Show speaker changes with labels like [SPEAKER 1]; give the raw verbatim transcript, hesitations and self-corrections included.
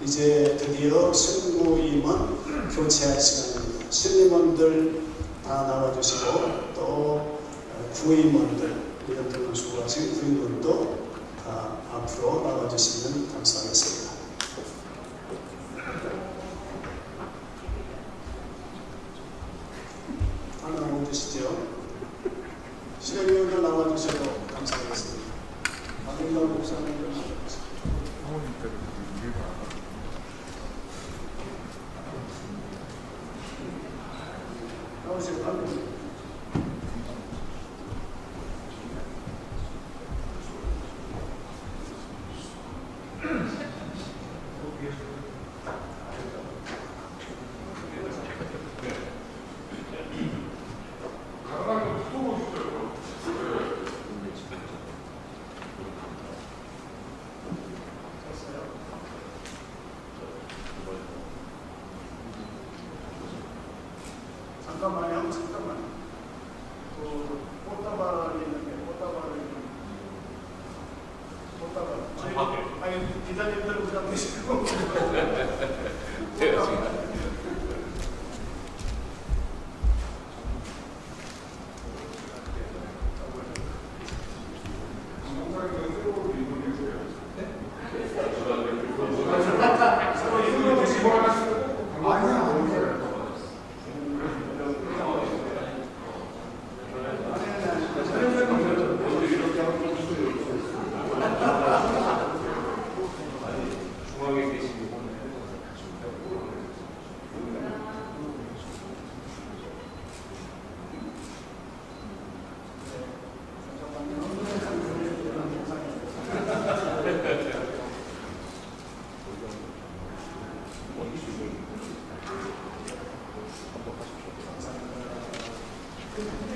[SPEAKER 1] 이제 드디어 승무임원 교체할 시간입니다. 신임원들 다 나와주시고 또 구임원들, 이름들을 수고하신 구임원도 다 앞으로 나와주시면 감사하겠습니다. 하나 나와주시죠. 실행위원들 나와주셔도 감사하겠습니다. 박인덕 목사님들 나와주세요. 나오세요. 빨리. 잠깐만요, 잠깐만. 그 꽃다발이 있는데 꽃다발을 꽃다발. 저희 아니 기자님들 그냥 드시고.
[SPEAKER 2] Thank you.